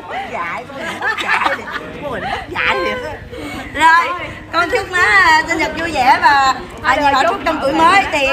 dại, mô hình mất dại thiệt á. Rồi, con chúc má sinh nhật vui vẻ và nhiều hạnh phúc trong tuổi mới. Thì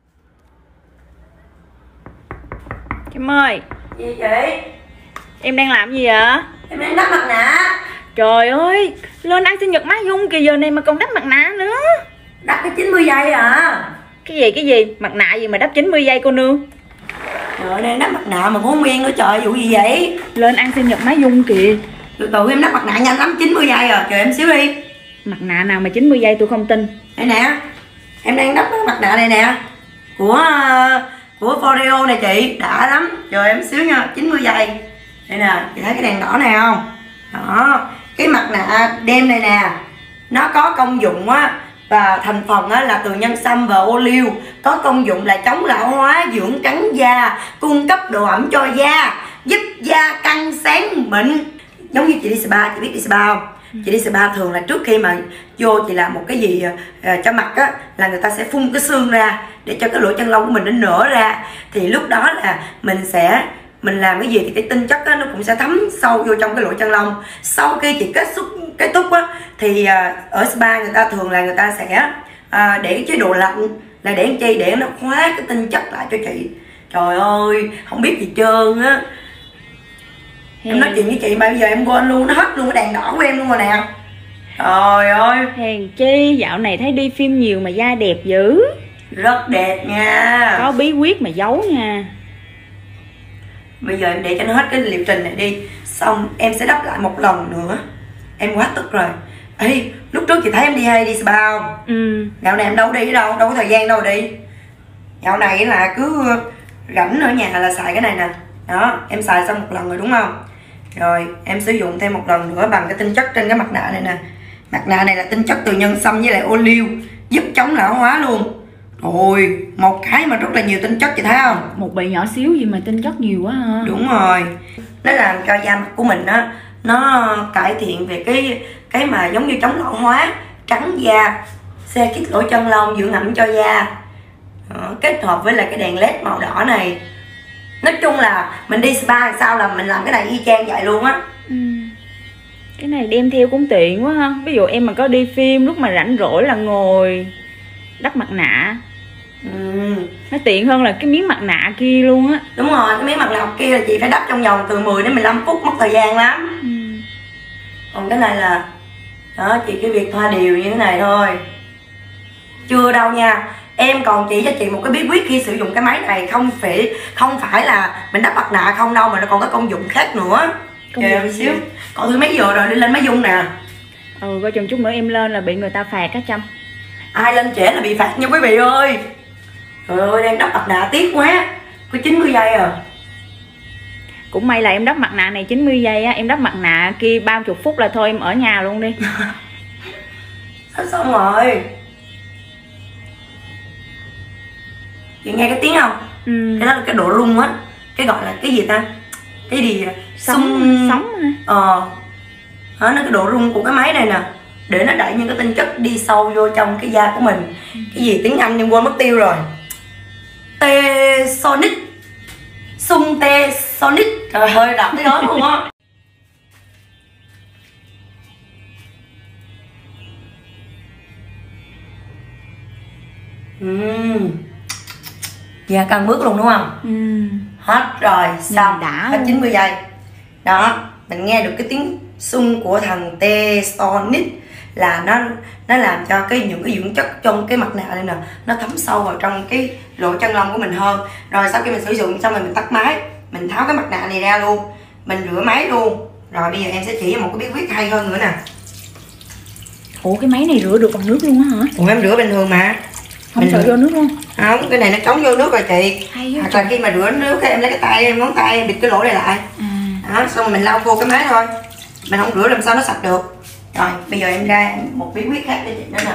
Kim ơi. gì chị? Em đang làm gì vậy? Em đang đắp mặt nạ. Trời ơi, lên ăn sinh nhật má Dung kìa, giờ này mà còn đắp mặt nạ nữa. Đắp cái 90 giây à? Cái gì? Mặt nạ gì mà đắp 90 giây cô nương? Trời ơi, đang đắp mặt nạ mà muốn miên nữa trời, vụ gì vậy? Lên ăn sinh nhật má Dung kìa. Từ từ em đắp mặt nạ nhanh lắm, 90 giây rồi, chờ em xíu đi. Mặt nạ nào mà 90 giây tôi không tin. Đây nè, em đang đắp cái mặt nạ này nè, của Foreo này chị, đã lắm. Chờ em xíu nha, 90 giây. Đây nè, chị thấy cái đèn đỏ này không? Đó, cái mặt nạ đen này nè, nó có công dụng á, và thành phần á, là từ nhân sâm và ô liu, có công dụng là chống lão hóa, dưỡng trắng da, cung cấp độ ẩm cho da, giúp da căng sáng mịn. Giống như chị đi spa, chị biết đi spa không? Chị đi spa thường là trước khi mà vô chị làm một cái gì cho mặt á, là người ta sẽ phun cái xương ra để cho cái lỗ chân lông của mình nó nở ra. Thì lúc đó là mình làm cái gì thì cái tinh chất á, nó cũng sẽ thấm sâu vô trong cái lỗ chân lông. Sau khi chị kết thúc á, thì ở spa người ta thường là người ta sẽ để cái chế độ lạnh, là để làm chi, để nó khóa cái tinh chất lại cho chị. Trời ơi, không biết gì trơn á. Em nói chuyện với chị mà bây giờ em quên luôn, nó hết luôn cái đèn đỏ của em luôn rồi nè. Trời ơi, Hèn chi dạo này thấy đi phim nhiều mà da đẹp dữ. rất đẹp nha. Có bí quyết mà giấu nha. Bây giờ em để cho nó hết cái liệu trình này đi, xong em sẽ đắp lại một lần nữa. Em quá tức rồi. Ê, lúc trước chị thấy em hay đi spa không? Dạo này em đâu đi đâu có thời gian đâu đi. Dạo này là cứ rảnh ở nhà là xài cái này nè. Đó, em xài xong một lần rồi đúng không? Rồi em sử dụng thêm một lần nữa bằng cái tinh chất trên cái mặt nạ này nè. Mặt nạ này là tinh chất từ nhân sâm với lại ô liu, giúp chống lão hóa luôn. Rồi, một cái mà rất là nhiều tinh chất, chị thấy không? Một bị nhỏ xíu gì mà tinh chất nhiều quá ha. Đúng rồi. Nó làm cho da mặt của mình á, nó cải thiện về cái mà giống như chống lão hóa, trắng da, xe kít lỗ chân lông, dưỡng ẩm cho da. Đó, kết hợp với lại cái đèn led màu đỏ này. Nói chung là mình đi spa sao là mình làm cái này y chang vậy luôn á. Cái này đem theo cũng tiện quá ha. Ví dụ em mà có đi phim, lúc mà rảnh rỗi là ngồi đắp mặt nạ. Nó tiện hơn là cái miếng mặt nạ kia luôn á. Đúng rồi, cái miếng mặt nạ kia là chị phải đắp trong vòng từ 10 đến 15 phút, mất thời gian lắm. Còn cái này là đó, chị cái việc thoa đều như thế này thôi. Chưa đâu nha. Em còn chỉ cho chị một cái bí quyết khi sử dụng cái máy này, không phải là mình đắp mặt nạ không đâu, mà nó còn có công dụng khác nữa. Chờ xíu. Còn thứ mấy giờ rồi, đi lên máy Dung nè. Coi chừng chút nữa em lên là bị người ta phạt á Trâm. Ai lên trễ là bị phạt nha quý vị ơi. Trời ơi, đang đắp mặt nạ tiếc quá. Có 90 giây à. Cũng may là em đắp mặt nạ này 90 giây á. Em đắp mặt nạ kia 30 phút là thôi em ở nhà luôn đi. Xong rồi. Chị nghe cái tiếng không? Cái đó là cái độ rung á. Cái gọi là cái gì ta? Cái gì? Sóng hả? Đó, nó cái độ rung của cái máy này nè, để nó đẩy những cái tinh chất đi sâu vô trong cái da của mình. Cái gì tiếng Anh nhưng quên mất tiêu rồi. T-Sonic. Sung T-Sonic. Trời ơi, đọc tới đó luôn á. Da căng bước luôn đúng không? Hết rồi, xong, hết 90 giây. Đó, mình nghe được cái tiếng sung của thằng T-Sonic, là nó làm cho những cái dưỡng chất trong cái mặt nạ này nè, nó thấm sâu vào trong cái lỗ chân lông của mình hơn. Rồi sau khi mình sử dụng xong rồi mình tắt máy, mình tháo cái mặt nạ này ra luôn, mình rửa máy luôn. Rồi bây giờ em sẽ chỉ cho một cái bí quyết hay hơn nữa nè. Ủa cái máy này rửa được bằng nước luôn á hả? Ủa em rửa bình thường mà. Không sợ vô nước luôn? Không, cái này nó chống vô nước rồi chị. Hoặc là khi mà rửa nước em lấy cái tay em, ngón tay em bịt cái lỗ này lại. Đó, xong rồi mình lau khô cái máy thôi. Mình không rửa làm sao nó sạch được. Rồi, bây giờ em ra một bí quyết khác cho chị nữa nè.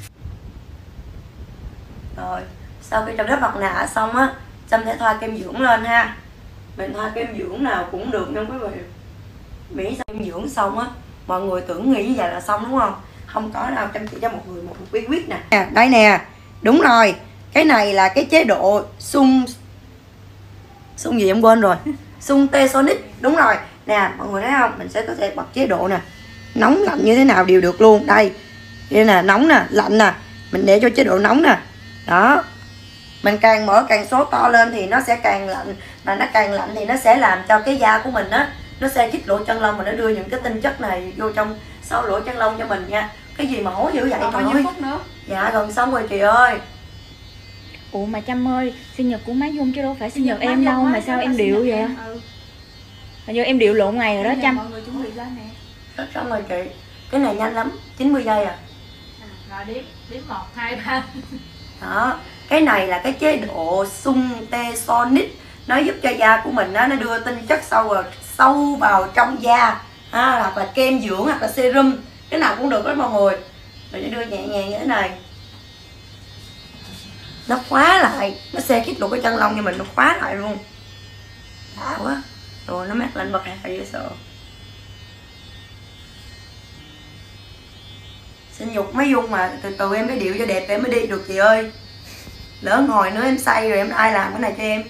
Rồi, sau khi Trâm đắp mặt nạ xong á, Trâm sẽ thoa kem dưỡng lên ha. Mình thoa kem dưỡng nào cũng được nha quý vị. Miễn sao kem dưỡng xong á, mọi người tưởng nghĩ như vậy là xong đúng không? Không có đâu, Trâm chỉ cho một người một bí quyết nè. Đây nè, đúng rồi. Cái này là cái chế độ sung gì em quên rồi. Sung T-Sonic, đúng rồi. Nè mọi người thấy không, mình sẽ có thể bật chế độ nè, nóng lạnh như thế nào đều được luôn. Đây đây nè, nóng nè, lạnh nè, mình để cho chế độ nóng nè. Đó, mình càng mở càng số to lên thì nó sẽ càng lạnh, mà nó càng lạnh thì nó sẽ làm cho cái da của mình á, nó sẽ chích lỗ chân lông và nó đưa những cái tinh chất này vô trong sau lỗ chân lông cho mình nha. Cái gì mà hối dữ vậy trời ơi. Dạ gần xong rồi chị ơi. Ủa mà Trâm ơi, sinh nhật của má Dung chứ đâu phải sinh nhật em đâu, mà sao em điệu vậy? Hình như em điệu lộn ngày rồi đó Trâm. Mọi người chuẩn bị lên nè. Hết xong rồi chị. Cái này nhanh lắm, 90 giây à. Rồi đếm 1, 2, 3. Đó, cái này là cái chế độ sung tê sonic, nó giúp cho da của mình đó, nó đưa tinh chất sâu vào trong da, hoặc là kem dưỡng hoặc là serum, cái nào cũng được đó mọi người. Rồi nó đưa nhẹ nhàng như thế này, nó khóa lại, nó xe kít lục cái chân lông cho mình, nó khóa lại luôn, đã quá. Rồi nó mát lên bật hạt dễ sợ. Sinh nhục mấy Dung mà từ từ em cái điệu cho đẹp em mới đi được chị ơi. Lỡ ngồi nữa em say rồi em ai làm cái này cho em.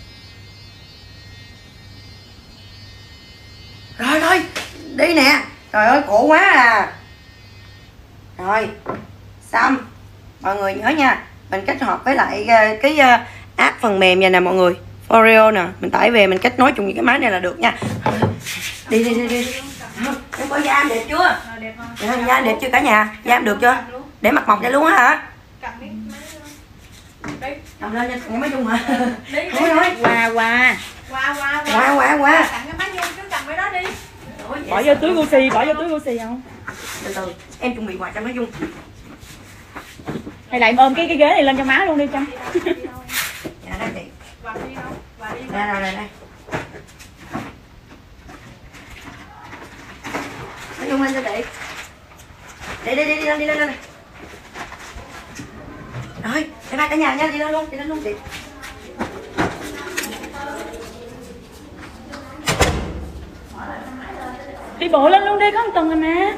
Rồi đi nè. Trời ơi khổ quá à. Rồi xong. Mọi người nhớ nha, mình kết hợp với lại cái app phần mềm này nè mọi người, Foreo nè, mình tải về mình kết nối chung với cái máy này là được nha. Đi. Em có da em đẹp chưa? Đẹp không? Da em đẹp chưa cả nhà? Da em được chưa? Để mặt mọc ra luôn á hả? Cầm lên cho máy Dung hả? Thôi. Qua. Tặng cái máy Dung chứ cầm cái đó đi. Bỏ vô túi Gucci không? Từ từ, em chuẩn bị quà cho máy Dung. Hay là em ôm cái ghế này lên cho má luôn đi Trâm. Dạ đây chị. Quà đi đâu? Quà đi. Đây. Máy Dung lên cho chị. Đi lên. Rồi, bye bye cả nhà nha, đi lên luôn chị. Đi bộ lên luôn đi, có một tuần rồi mà.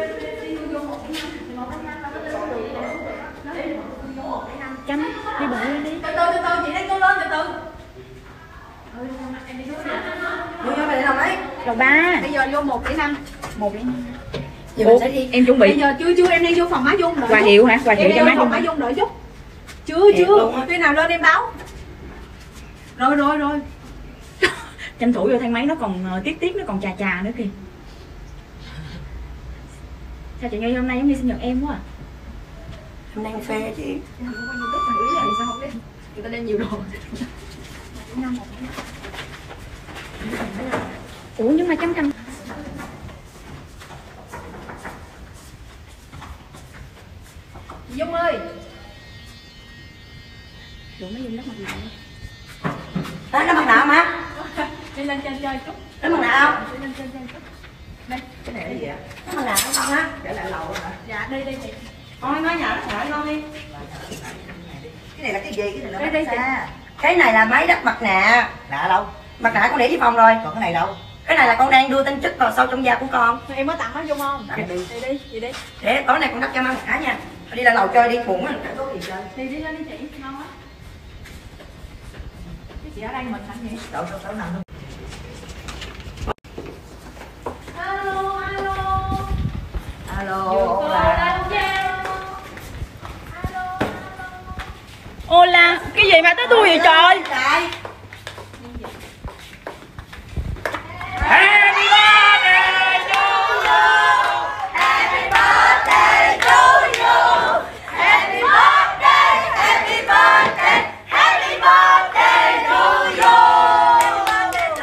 Trâm, đi bộ lên đi. Từ từ chị đang cô lên từ từ. Vô bên đây đâu đấy? Đầu 3. Bây giờ vô 1,5. 1,5. Giờ mình sẽ đi. Em chuẩn Bây bị giờ chưa em đang vô phòng má Dung đợi. quà hiệu hả? Quà hiệu cho má Dung. Má Dung đợi chút. Chưa. Khi nào lên em báo. Rồi. Tranh thủ vô thang máy nó còn tiếc nó còn chà nữa kìa. Sao chị Nhi hôm nay giống như sinh nhật em quá à? Em đang phê chị. Sao không biết? Người ta đem nhiều đồ. Ủa nhưng mà Trâm cầm. Dung ơi. Đủ mấy Dung lắc mặt nạ. Đó mặt nạ mà. Đi lên trên chơi chút. Đó mặt nạ không? Đi lên trên chơi chút. Đây, cái này là gì ạ? Đó mặt nạ không con á? Để lại lầu hả? Dạ, đây chị. Thôi nói nhà nó ngon đi. Cái này là cái gì? Cái này là Đây massage. Cái này là máy đắp mặt nạ. Nạ đâu? Mặt nạ con để dưới phòng rồi. Còn cái này đâu? Cái này là con đang đưa tinh chất vào sâu trong da của con. Em có tặng nó Dung không? Tặng đi. Đi. Để tối nay con đắp cho nó một cái nha. Thôi đi lên lầu chơi đi, buồn quá. Đi lên đi chị, ngon quá. Cái chị ở đây mình làm gì? Đâu nằm luôn. Alo. Hola, cái gì mà tới tôi vậy trời? Happy birthday to you. Happy birthday to you. Happy birthday, happy birthday, happy birthday to you.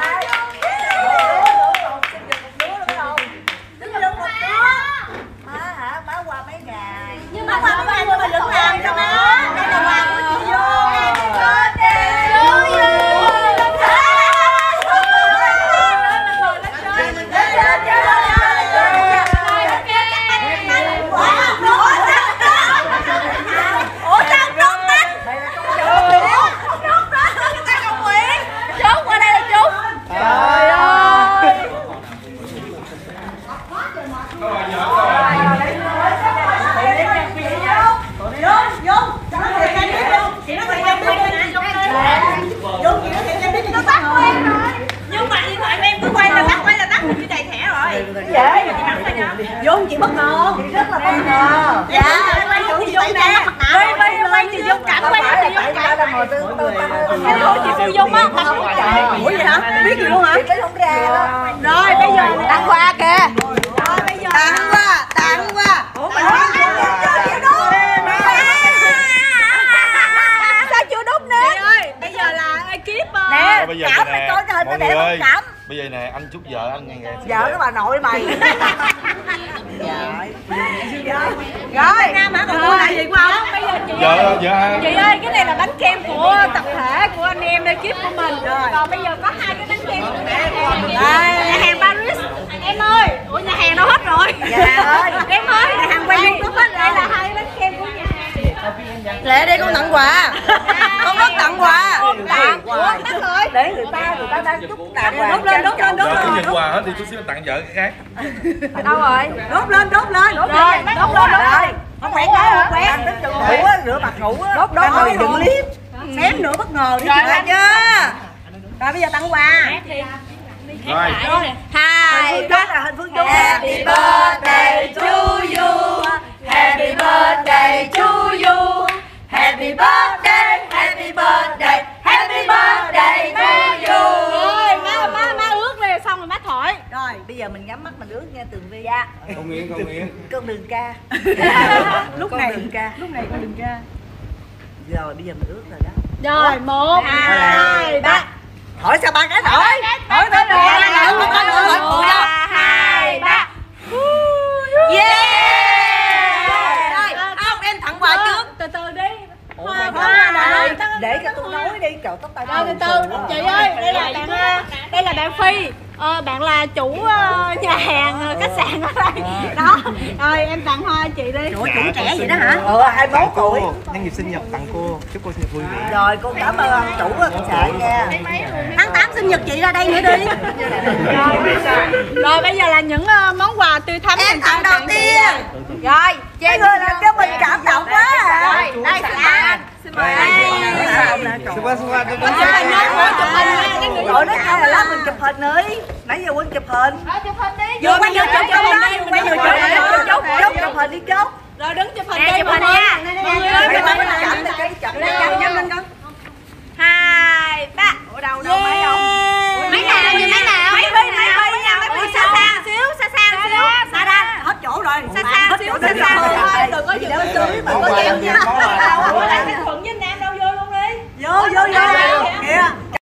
chị bất ngờ. Chị rất là bất ngờ. Dạ. Quay chị Dung nè. Quay chị Dung cảnh, quay chị Dung cảnh. Em thôi chị Phương Dung á. Ủa vậy hả? Biết gì luôn hả? Chị không ra đó. Rồi bây giờ Tặng quà kìa. Rồi bây giờ Tặng quà. Ủa mà sao chưa đúc nữa? Chị ơi, bây giờ là ekip nè, bây giờ cảm nè, coi cho hình mọi nó người đẹp ơi, không cảm. bây giờ nè, anh chúc vợ anh ngày Vợ nó bà nội mày. rồi Nam hả? Còn mua lại gì không? Bây giờ chị ơi, chị ơi, cái này là bánh kem của tập thể của anh em ekip của mình. Còn bây giờ có 2 cái bánh kem của nhà hàng Paris. Em ơi, ủa nhà hàng đâu hết rồi? Dạ ơi, Em ơi, nhà hàng quay dung có hết. Đây là 2 bánh kem của nhà hàng. Lệ đây con tặng quà. Con rất tặng quà. Tặng ủa tắt rồi. Để người ta đang chúc tặng quà. Đốt lên. Cứ nhận quà hết thì chút xíu tặng vợ cái khác. Đâu rồi? Đốt lên. Rồi, đốt lên. Không quẹt nữa, quẹt. Ngủ á, rửa mặt ngủ á. Đốt rồi đừng liếp. Xém nữa bất ngờ đi chưa? Rồi bây giờ tặng quà. Rồi. 2 3 là hình Phương Dung. Happy birthday to you. Happy birthday to you. Happy birthday, happy birthday, happy birthday to you. Rồi, má ước lên xong rồi má thổi. Rồi, bây giờ mình nhắm mắt mình ước nghe Tường Vi. Dạ. Con Nguyễn. Con đừng ca. Lúc này con đừng ca. Rồi, bây giờ mình ước rồi đó. Rồi, 1 2 3. Hỏi sao ba cái thổi? Thổi tới rồi. 2 3. Yeah. Rồi, không em tặng quà trước. Từ từ đi. Để cho tôi nói đi, trời tóc tay. Rồi từ từ, chị ơi, đây là bạn Phi. Bạn là chủ nhà hàng khách sạn ở đây. Đó. Rồi em tặng hoa chị đi. Ủa chủ trẻ vậy đó hả? 21 tuổi. Nhân dịp sinh nhật tặng cô, chúc cô sinh nhật vui vẻ. Rồi cô cảm ơn chủ khách sạn nha. Tháng 8 sinh nhật chị ra đây nữa đi. Rồi bây giờ là những món quà tươi thắm Em tặng đầu tiên. Rồi, Cái người làm cho mình cảm động quá à. Rồi, đây là xin mời. Chúc cô sinh nhật Chụp hình nha, chụp hình nha, cái người Rồi nói ai là lát mình chụp hình đi. Nãy giờ quên chụp hình. chụp hình đi. Vừa quay vừa chụp hình đi, quay vừa chụp hình đi chốt. Rồi đứng chụp hình đi, chụp hình nha. Mọi người ơi, chụp hình lên con. 2 3. Ở đâu mấy đâu? Mấy nào? Mấy Phi xa xa xíu. Xa ra. Hết chỗ rồi. Xa xíu. Đừng có dừng bên dưới mà có dèo nha. Ủa lại cái Thuận với Nam đâu vô luôn đi. Vô. Kìa.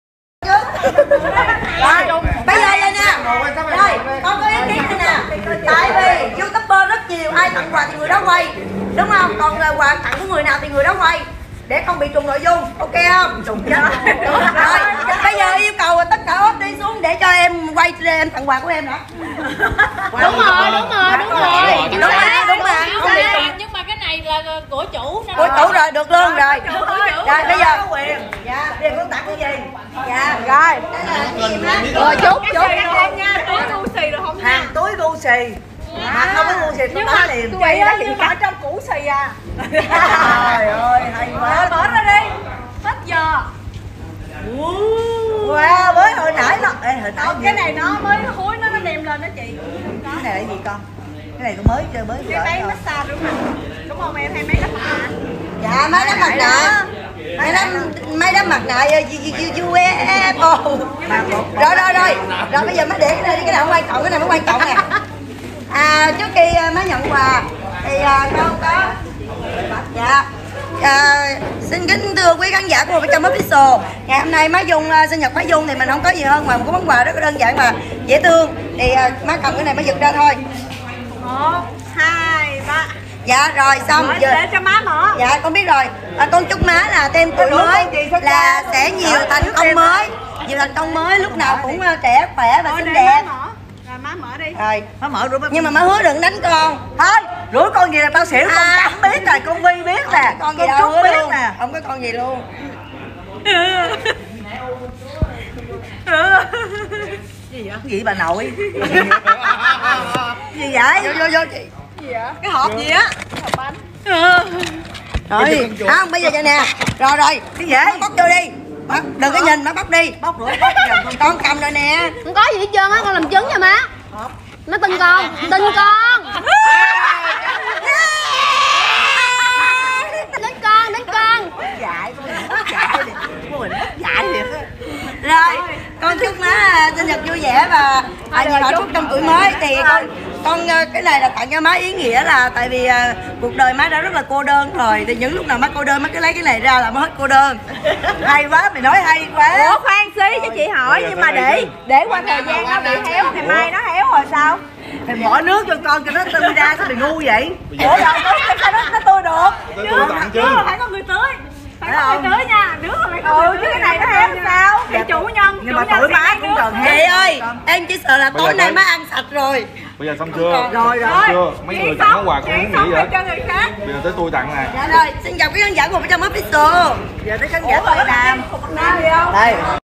Rồi, bây giờ đây nè. Rồi, con có ý kiến này nè. Tại vì YouTuber rất nhiều, ai tặng quà thì người đó quay. Đúng không? Còn quà tặng của người nào thì người đó quay. Để không bị trùng nội dung, ok không? Trùng chứ. Rồi, bây giờ yêu cầu tất cả ốp đi xuống để cho em quay em tặng quà của em nữa. Đúng rồi. Đúng mà. Nhưng mà cái này là của chủ. Của chủ rồi, được luôn rồi. Rồi bây giờ dạ, bây giờ con tặng cái gì? Dạ, rồi. Rồi chốt em nha, túi Gucci rồi không nha. Hàng túi Gucci. Mà không có Gucci tôi bán liền. Vậy đó thì cả trong củ xì à. Trời ơi, hay quá. Mở ra đi. Hết giờ. Wow, mới hồi nãy nó. Ê, hồi nãy Cái này nó mới húi nó đem lên đó chị. cái này là gì con? Cái này tôi mới chơi mới Cái máy massage đúng không? Đúng không em hay máy đắp mặt nạ? dạ mấy đám mặt nạ mấy đám mặt nạ UFO. Rồi bây giờ mới để cái này đi, cái nào không quan trọng, cái này mới quan trọng nè. Trước khi má nhận quà thì con có dạ xin kính thưa quý khán giả của 100 Official, ngày hôm nay má Dung sinh nhật má Dung thì mình không có gì hơn ngoài một cái món quà rất là đơn giản mà dễ thương, thì má cầm cái này má giật ra thôi. 1 2 3. Dạ rồi xong giờ để cho má mở. dạ con biết rồi. Con chúc má là thêm tuổi mới là sẽ nhiều thành công mới, lúc nào cũng trẻ khỏe và xinh đẹp. Rồi má mở đi. Rồi má mở rửa, nhưng mà má hứa đừng đánh con thôi. Rủi con gì là tao xỉu, con Cẩm biết rồi, con Vi biết nè, con gì đâu Trúc biết nè, không có con gì luôn. Gì vậy? Gì bà nội? Gì vậy? Vô chị. Gì vậy? Cái hộp gì á? Hộp bánh. Rồi, không bây giờ vậy nè. Rồi cái dễ bóc vô đi. Đừng có nhìn, má bóc đi. Bóc rồi, con cầm rồi nè. Không có gì hết trơn á, con làm chứng nha má. Nó tin con. sinh nhật vui vẻ và nhiều hạnh phúc trong tuổi mới. Thì con cái này là tặng cho má, ý nghĩa là tại vì cuộc đời má đã rất là cô đơn rồi, thì những lúc nào má cô đơn má cứ lấy cái này ra là má hết cô đơn. Hay quá, mày nói hay quá. Ủa khoan xí cho chị hỏi, nhưng mà để qua thời gian nó bị héo, ngày mai nó héo rồi sao? Mày bỏ nước cho con cho nó tươi ra, sao mày ngu vậy? Ủa đâu sao nó tươi được? Tôi tặng chứ. Phải có người tưới. Phải có người tưới nha, nước là phải có. Chứ cái này nó héo sao? Thì chủ nhân, nhưng mà tuổi má cũng cần hết. Chị ơi, em chỉ sợ là tối nay má ăn sạch rồi. Bây giờ xong chưa? Rồi. Xong chưa? Mấy người tặng món quà con không nghĩ vậy? Cho người khác. Bây giờ tới tôi tặng nè. Dạ rồi, xin chào các khán giả của 100 Official. Giờ tới khán giả của Nam. Nam đi không? Đây.